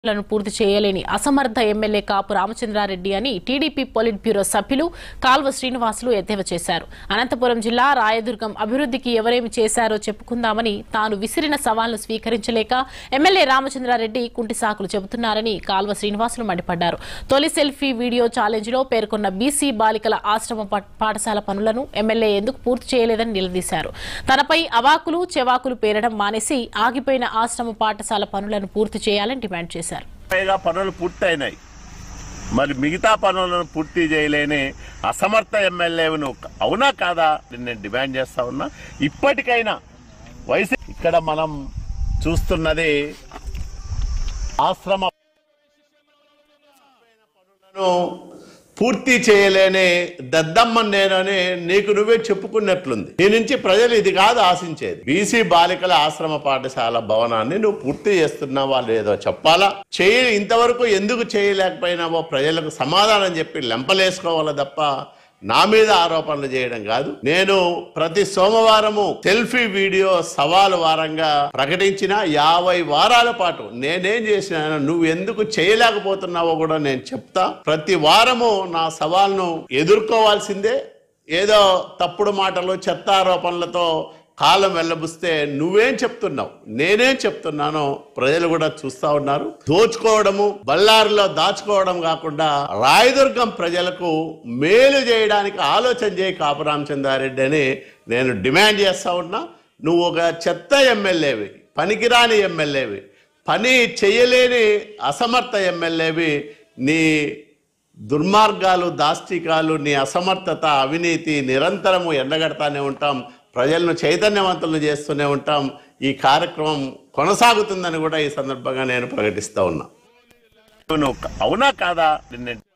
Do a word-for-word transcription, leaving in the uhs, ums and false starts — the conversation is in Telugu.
లను పూర్తి చేయలేని అసమర్థ ఎమ్మెల్యే కాపు రామచంద్రారెడ్డి అని టీడీపీ పొలిట్ బ్యూరో సభ్యులు కాల్వ శ్రీనివాసులు ఎద్దేవా చేశారు. అనంతపురం జిల్లా రాయదుర్గం అభివృద్ధికి ఎవరేమి చేశారో చెప్పుకుందామని తాను విసిరిన సవాల్ను స్వీకరించలేక ఎమ్మెల్యే రామచంద్రారెడ్డి కుంటి సాకులు చెబుతున్నారని కాల్వ శ్రీనివాసులు మండిపడ్డారు. తొలి సెల్ఫీ వీడియో ఛాలెంజ్ లో పేర్కొన్న బీసీ బాలికల ఆశ్రమ పాఠశాల పనులను ఎమ్మెల్యే ఎందుకు పూర్తి చేయలేదని నిలదీశారు. తనపై అవాకులు చెవాకులు పేరడం మానేసి ఆగిపోయిన ఆశ్రమ పాఠశాల పనులను పూర్తి చేయాలని డిమాండ్ చేశారు. పనులు పూర్తయినాయి, మరి మిగతా పనులను పూర్తి చేయలేని అసమర్థ ఎమ్మెల్యేను అవునా కాదా నేను డిమాండ్ చేస్తా ఉన్నా. ఇప్పటికైనా వయసు ఇక్కడ మనం చూస్తున్నది ఆశ్రమ పనులను పూర్తి చేయలేని దద్దమ్మ నేనని నీకు నువ్వే చెప్పుకున్నట్లుంది. నీ నుంచి ప్రజలు ఇది కాదు ఆశించేది. బీసీ బాలికల ఆశ్రమ పాఠశాల భవనాన్ని నువ్వు పూర్తి చేస్తున్నావా లేదో చెప్పాలా. చేయ ఇంతవరకు ఎందుకు చేయలేకపోయినావో ప్రజలకు సమాధానం చెప్పి లెంపలేసుకోవాలా తప్ప నా మీద ఆరోపణలు చేయడం కాదు. నేను ప్రతి సోమవారము సెల్ఫీ వీడియో సవాలు వారంగా ప్రకటించిన యాభై వారాల పాటు నేనేం చేసినా నువ్వు ఎందుకు చేయలేకపోతున్నావో కూడా నేను చెప్తా. ప్రతి వారము నా సవాల్ను ఎదుర్కోవాల్సిందే. ఏదో తప్పుడు మాటలు చెత్త ఆరోపణలతో కాలం వెళ్ళబుస్తే నువ్వేం చెప్తున్నావు, నేనేం చెప్తున్నానో ప్రజలు కూడా చూస్తా ఉన్నారు. దోచుకోవడము బళ్ళారిలో దాచుకోవడం కాకుండా రాయదుర్గం ప్రజలకు మేలు చేయడానికి ఆలోచన చేయి కాపు రామచంద్రారెడ్డి అని నేను డిమాండ్ చేస్తా ఉన్నా. నువ్వు ఒక చెత్త ఎమ్మెల్యేవి, పనికిరాని ఎమ్మెల్యేవి, పని చేయలేని అసమర్థ ఎమ్మెల్యేవి. నీ దుర్మార్గాలు దాష్టికాలు నీ అసమర్థత అవినీతి నిరంతరము ఎండగడతానే ఉంటాం. ప్రజలను చైతన్యవంతులను చేస్తూనే ఉంటాం. ఈ కార్యక్రమం కొనసాగుతుందని కూడా ఈ సందర్భంగా నేను ప్రకటిస్తా ఉన్నా. అవునా కాదా?